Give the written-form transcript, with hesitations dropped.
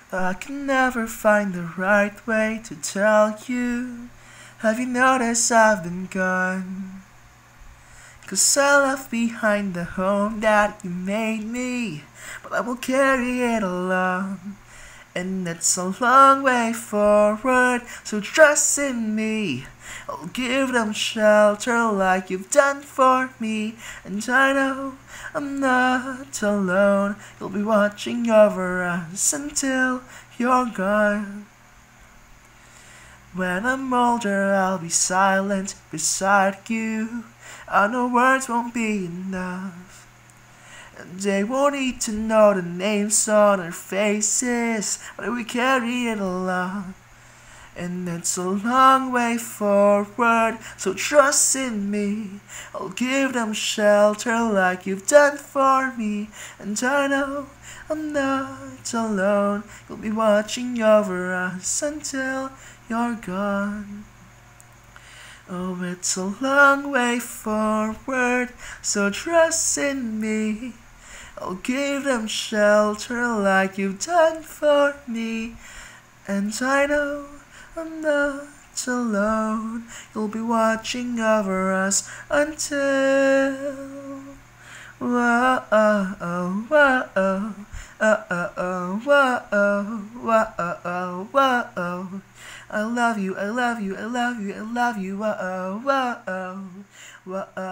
I can never find the right way to tell you. Have you noticed I've been gone? 'Cause I left behind the home that you made me, but I will carry it along. And it's a long way forward, so trust in me. I'll give them shelter like you've done for me. And I know I'm not alone. You'll be watching over us until you're gone. When I'm older, I'll be silent beside you. I know words won't be enough. And they won't need to know the names on our faces, but we carry it along. And it's a long way forward, so trust in me. I'll give them shelter like you've done for me. And I know I'm not alone. You'll be watching over us until you're gone. Oh, it's a long way forward, so trust in me. I'll give them shelter like you've done for me. And I know I'm not alone. You'll be watching over us until whoa, oh, oh, whoa, oh, oh, oh, whoa, oh, whoa, oh, whoa, oh. I love you, I love you, I love you, I love you, whoa, whoa, whoa, whoa.